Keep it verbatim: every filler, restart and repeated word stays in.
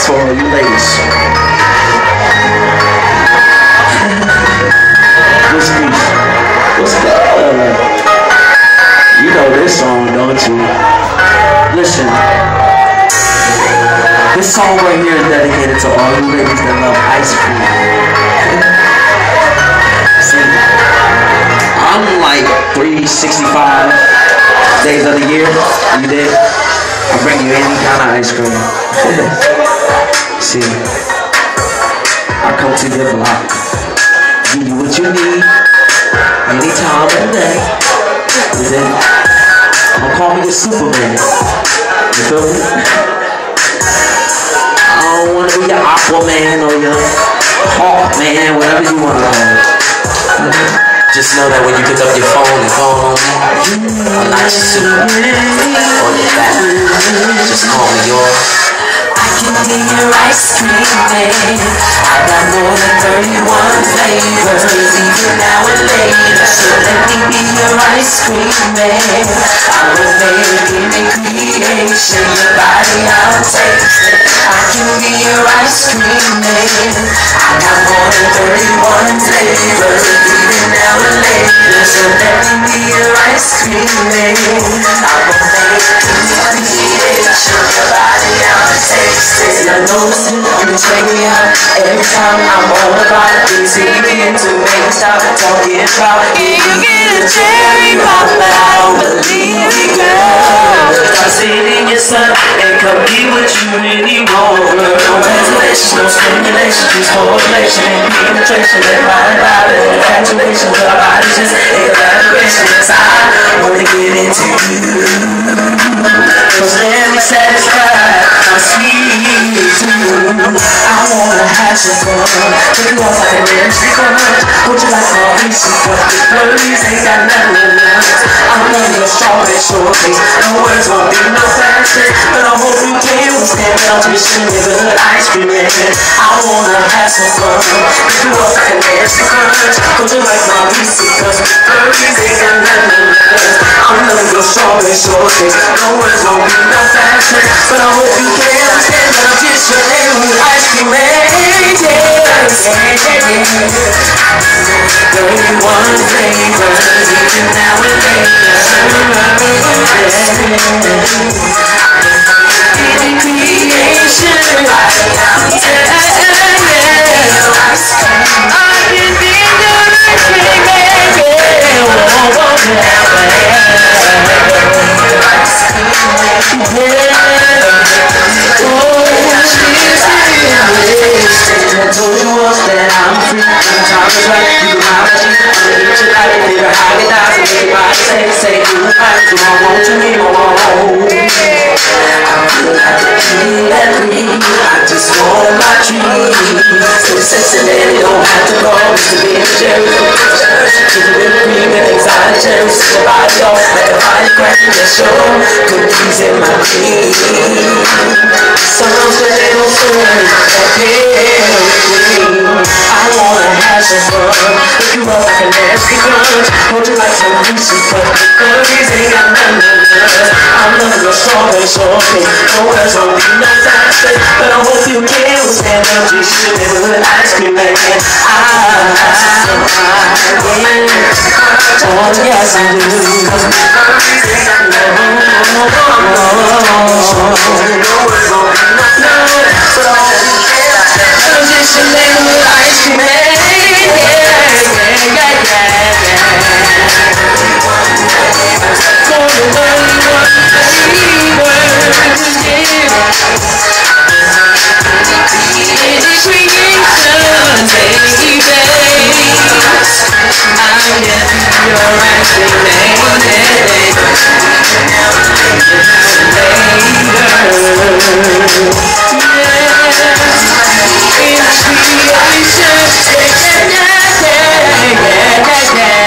for all you ladies. What's peace? What's good? You know this song, don't you? Listen. This song right here is dedicated to all you ladies that love ice cream. See, I'm like three sixty-five days of the year. You did? I bring you any kind of ice cream. See, I come to your block, give you what you need, any time of the day. You did? I'll call me the Superman. You feel me? I don't want to be your Aquaman or your Hawkman, whatever you want to call it. Just know that when you pick up your phone and call on me, I'm not your Superman or your Batman. Just call me yours. I can be your ice cream man. I got more than thirty-one flavors, even now and later. So let me be your ice cream man. I will make any creation, your body I'll taste it. I can be your ice cream man. I got more than thirty-one flavors, even now and later. So let me be your ice cream man. I will make any creation, your body I'll taste it. I notice it, you check me out every time I'm on about it. Things you begin to make me stop talking about it. Can you get a cherry pop, but I don't believe it, girl. I see it in your son and come get what you really want, girl. No ventilation, no stimulation, just correlation and penetration. That body, body, infatuation, her body just elaboration. Cause I wanna get into you, cause let me satisfy my sweet. I wanna have some fun, take you off like an empty crunch. Hold you like a greasy cut, the birdies ain't got nothing else. I'm loving your strawberry shortcake, no words won't be no plastic, but I hope you can withstand competition with good ice cream man. I wanna have some fun, take you off like an empty crunch. Hold you like a greasy cut, the birdies ain't got nothing else. I'm loving your strawberry shortcake, no words won't be no plastic, but I hope you can withstand competition with ice cream man. thirty-one flavors, even now and later. Any creation, I can be your ice cream I told you once that I'm free, when time is right, you can have a G. I'ma eat your life, baby, how it dies, and everybody say, say, goodbye, do I want you anymore? I feel like a kid at me, I just want my dream. So Cincinnati don't have to go, to be in Jerry, to the whipped cream and exotic cherries, set your body off like a firecracker, just show cookies in my cream. Some say don't serve that pill. I wanna have some fun, pick you up like a nasty crunch, hold you like some greasy cut, curries ain't got nothing else. I'm loving your strawberry shortcake, no words won't be no plastic, but I hope you can withstand the audition with ice cream man. I, oh yes I do, cause my curries ain't got nothing else. No words won't be no plastic, but I hope you can withstand the audition with ice cream man. Yeah.